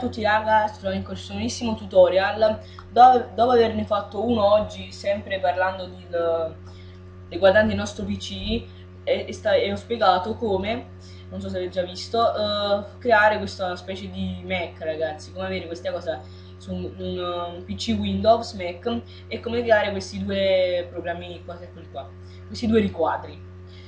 tutti ragazzi, trovo in questo nuovissimo tutorial. Dopo averne fatto uno oggi, sempre parlando riguardante il nostro PC, e ho spiegato come, non so se avete già visto, creare questa specie di Mac, ragazzi, come avere questa cosa su un PC Windows Mac e come creare questi due programmi qua, eccoli qua, questi due riquadri.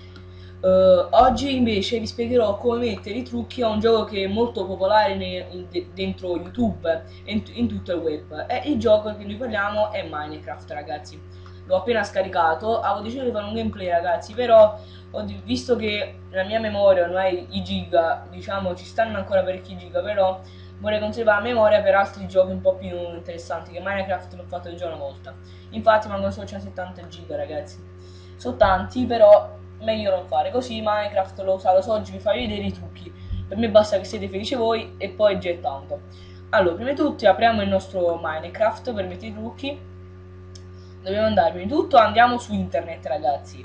Oggi invece vi spiegherò come mettere i trucchi a un gioco che è molto popolare dentro YouTube e in tutto il web. E il gioco che noi parliamo è Minecraft, ragazzi. L'ho appena scaricato, avevo deciso di fare un gameplay, ragazzi, però visto che la mia memoria ormai i giga, diciamo, ci stanno ancora parecchi giga, però vorrei conservare la memoria per altri giochi un po' più interessanti, che Minecraft l'ho fatto già una volta. Infatti mancano solo 170 giga, ragazzi. Sono tanti, però meglio non fare così. Minecraft l'ho usato oggi per farvi vedere i trucchi. Per me basta che siete felici voi e poi già è tanto. Allora, prima di tutto apriamo il nostro Minecraft per mettere i trucchi. Dobbiamo andare, prima di tutto andiamo su internet, ragazzi.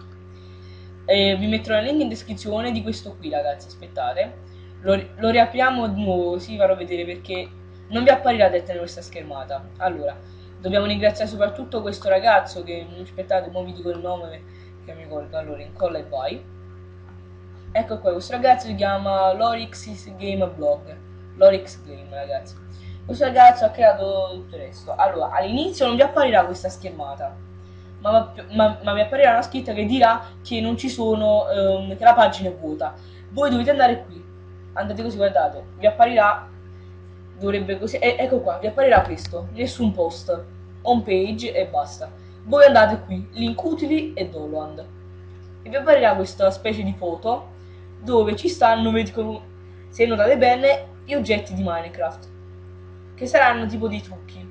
Vi metterò il link in descrizione di questo qui, ragazzi, aspettate. Lo riapriamo di nuovo, così vi farò vedere perché non vi apparirà diretta questa schermata. Allora, dobbiamo ringraziare soprattutto questo ragazzo che, aspettate, ora vi dico il nome che mi ricordo. Allora, incolla e vai. Ecco qua, questo ragazzo si chiama Lorix Game Blog. Lorix Game, ragazzi. Questo ragazzo ha creato tutto il resto. Allora, all'inizio non vi apparirà questa schermata, ma vi apparirà una scritta che dirà che non ci sono, che la pagina è vuota. Voi dovete andare qui. Andate così, guardate, vi apparirà, dovrebbe così, ecco qua, vi apparirà questo, nessun post, home page e basta. Voi andate qui, link utili e download, e vi apparirà questa specie di foto dove ci stanno, se notate bene, gli oggetti di Minecraft, che saranno tipo dei trucchi.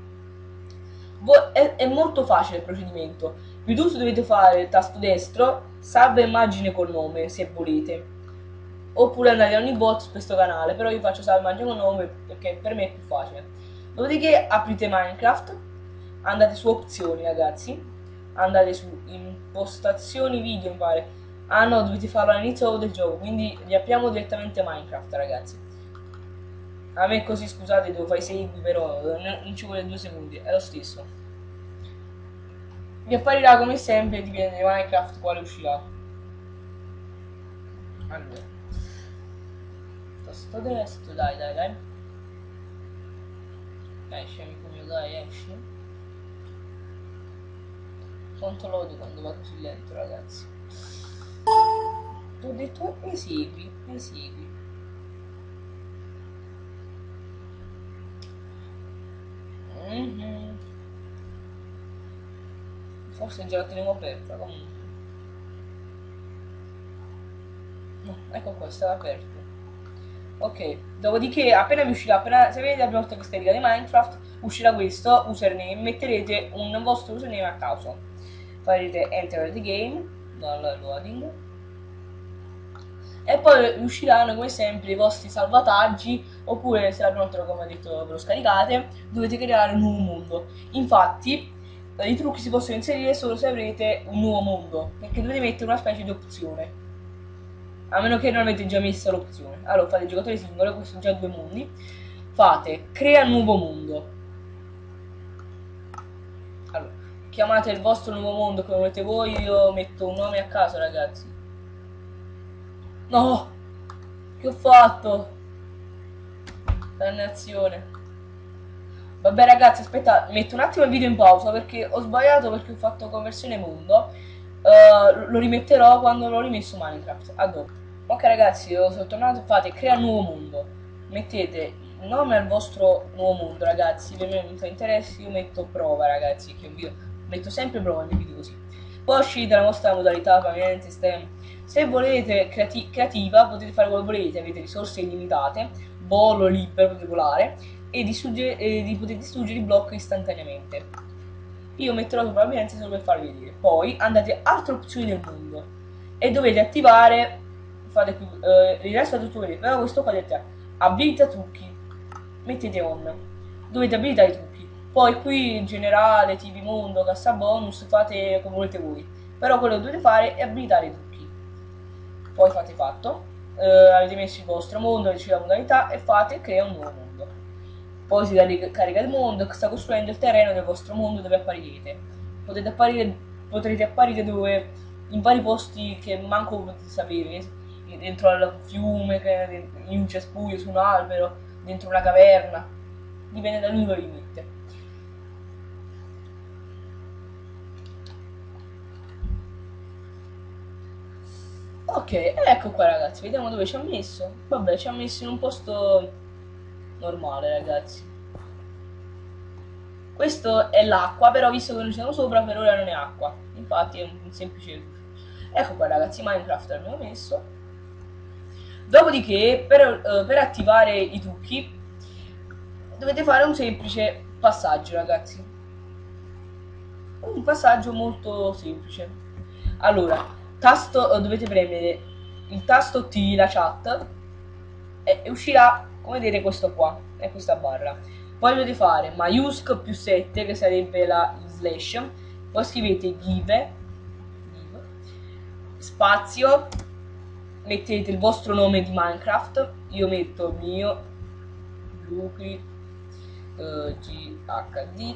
È molto facile il procedimento. Più tutto dovete fare il tasto destro, salva immagine col nome se volete, oppure andare a ogni bot su questo canale, però io faccio salva immagine col nome perché per me è più facile. Dopodiché aprite Minecraft, andate su opzioni, ragazzi, andate su impostazioni video, mi pare. Ah no, dovete farlo all'inizio del gioco, quindi riapriamo direttamente Minecraft, ragazzi. A me così, scusate, devo fare i segui, però non ci vuole 2 secondi, è lo stesso. Vi apparirà come sempre, dipende da Minecraft quale uscirà. Allora, tasto destro, dai. Esci, amico mio, dai, esci. Quanto lode quando va così lento, ragazzi. Ti ho detto esegui. Forse già la tenevo aperta, comunque. No, ecco qua, stava aperto. Ok, dopodiché appena vi uscirà, se vedete la prima volta che scaricate Minecraft, uscirà questo username, metterete un vostro username a caso. Farete enter the game, dal loading, e poi usciranno come sempre i vostri salvataggi, oppure se la prima volta, come ho detto, ve lo scaricate, dovete creare un nuovo mondo. Infatti i trucchi si possono inserire solo se avrete un nuovo mondo, perché dovete mettere una specie di opzione, a meno che non avete già messo l'opzione. Allora fate giocatore singolo, questi sono già 2 mondi. Fate crea nuovo mondo. Allora, chiamate il vostro nuovo mondo come volete voi, io metto un nome a caso, ragazzi. No! Che ho fatto? Dannazione. Vabbè, ragazzi, aspetta, metto un attimo il video in pausa perché ho sbagliato, perché ho fatto conversione mondo. Lo rimetterò quando l'ho rimesso Minecraft. A dopo. Ok, ragazzi, io sono tornato. Fate crea nuovo mondo. Mettete il nome al vostro nuovo mondo, ragazzi. Per me non fa interesse, io metto prova, ragazzi, che metto sempre prova nei video così. Poi scegliete la vostra modalità, ovviamente, se volete creativa, potete fare quello che volete, avete risorse illimitate, volo libero, potete volare, e potete distruggere il blocco istantaneamente. Io metterò probabilmente solo per farvi vedere. Poi andate altre opzioni del mondo e dovete attivare, fate qui, il resto è tutto vedete, però questo qua dite abilita trucchi, mettete on, dovete abilitare i trucchi. Poi qui in generale, TV mondo, cassa bonus, fate come volete voi, però quello che dovete fare è abilitare i trucchi. Poi fate fatto, avete messo il vostro mondo, avete la modalità e fate crea un nuovo mondo. Poi si carica il mondo, sta costruendo il terreno del vostro mondo dove apparirete. Potrete apparire dove, in vari posti che manco potete sapere, dentro al fiume, in un cespuglio, su un albero, dentro una caverna, dipende da dove vi mette. Ok, ecco qua ragazzi, vediamo dove ci ha messo. Vabbè, ci ha messo in un posto normale ragazzi. Questo è l'acqua, però visto che noi siamo sopra per ora non è acqua, infatti è un semplice. Ecco qua ragazzi, Minecraft l'abbiamo messo. Dopodiché per attivare i trucchi dovete fare un semplice passaggio ragazzi, un passaggio molto semplice. Allora, dovete premere il tasto T, la chat, e uscirà, come vedete, questo qua, è questa barra. Poi dovete fare maiuscolo più 7, che sarebbe la slash, poi scrivete give, spazio, mettete il vostro nome di Minecraft, io metto il mio, Lucri, GHD,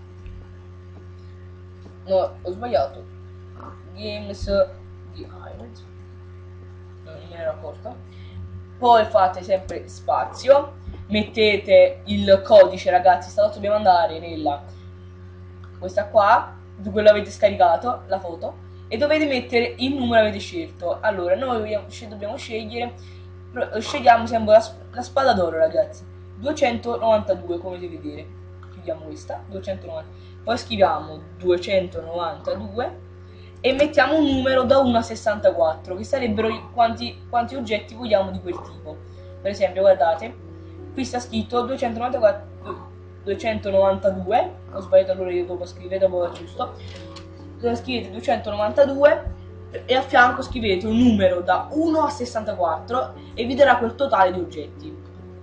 no, ho sbagliato, Games Behind, non me ne ero accorto. Poi fate sempre spazio, mettete il codice ragazzi, stavolta dobbiamo andare nella, questa qua, di quello avete scaricato, la foto, e dovete mettere il numero che avete scelto. Allora, noi dobbiamo scegliamo sempre la spada d'oro ragazzi, 292 come potete vedere, chiudiamo questa, 290, poi scriviamo 292 e mettiamo un numero da 1 a 64, che sarebbero quanti oggetti vogliamo di quel tipo. Per esempio, guardate, qui sta scritto 292, ho sbagliato allora io dopo scrivere, dopo è giusto. Scrivete 292 e a fianco scrivete un numero da 1 a 64 e vi darà quel totale di oggetti.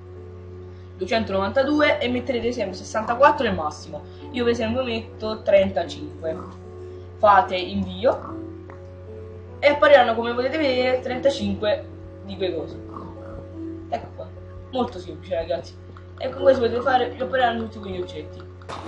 292 e metterete sempre 64 il massimo. Io per esempio metto 35. Fate invio e appariranno, come potete vedere, 35 di quei cose. Ecco qua, molto semplice ragazzi, e con questo potete fare, appariranno tutti quegli oggetti.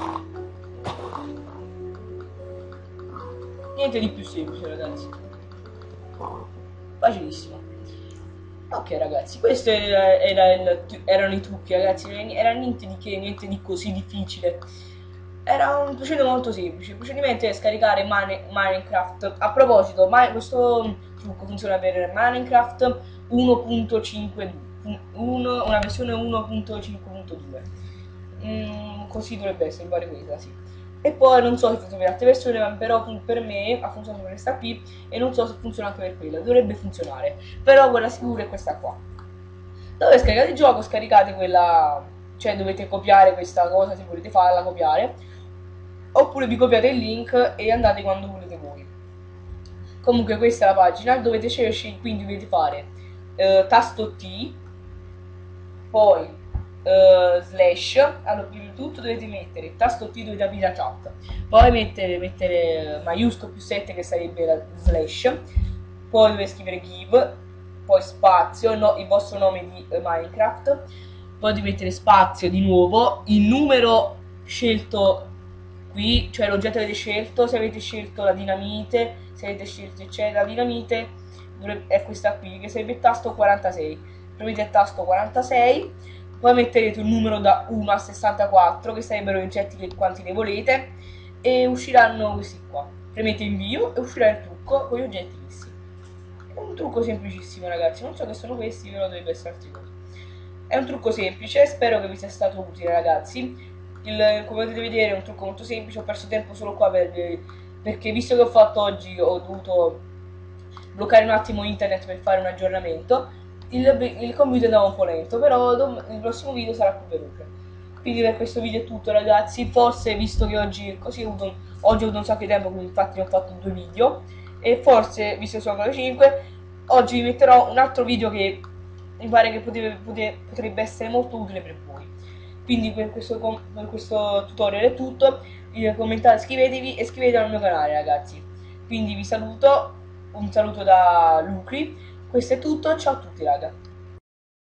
Niente di più semplice ragazzi, facilissimo. Ok ragazzi, questi erano i trucchi ragazzi, era niente di che, niente di così difficile. Era un procedimento molto semplice. Il procedimento è scaricare Minecraft. A proposito, questo trucco funziona per Minecraft 1.5, una versione 1.5.2. Così dovrebbe essere, pare questa, sì. E poi non so se funziona per altre versioni, ma però per me ha funzionato per questa qui e non so se funziona anche per quella. Dovrebbe funzionare, però quella sicura è questa qua. Dove scaricate il gioco, scaricate quella, cioè dovete copiare questa cosa se volete farla copiare, oppure vi copiate il link e andate quando volete voi. Comunque questa è la pagina, dovete scegliere, quindi dovete fare tasto T, poi slash. Allora prima di tutto dovete mettere tasto T, dovete aprire la chat, poi mettere maiuscolo più 7 che sarebbe la slash, poi dovete scrivere give, poi spazio, il vostro nome di Minecraft, poi dovete mettere spazio di nuovo, il numero scelto qui, cioè l'oggetto avete scelto, se avete scelto la dinamite, se avete scelto eccetera, la dinamite è questa qui, che sarebbe il tasto 46. Premete il tasto 46, poi metterete un numero da 1 a 64, che sarebbero gli oggetti quanti ne volete, e usciranno questi qua. Premete invio e uscirà il trucco con gli oggetti messi. È un trucco semplicissimo ragazzi, non so che sono questi, però dovrebbe essere altre cose. È un trucco semplice, spero che vi sia stato utile ragazzi. Come potete vedere è un trucco molto semplice, ho perso tempo solo qua perché visto che ho fatto oggi, ho dovuto bloccare un attimo internet per fare un aggiornamento, il computer andava un po' lento, però il prossimo video sarà più veloce. Quindi per questo video è tutto ragazzi, forse visto che oggi ho avuto un sacco di tempo, quindi infatti ne ho fatto 2 video, e forse visto che sono le 5, oggi vi metterò un altro video che mi pare che potrebbe essere molto utile per voi. Quindi per questo tutorial è tutto, commentate, iscrivetevi e iscrivetevi al mio canale ragazzi. Quindi vi saluto, un saluto da Lucri, questo è tutto, ciao a tutti raga.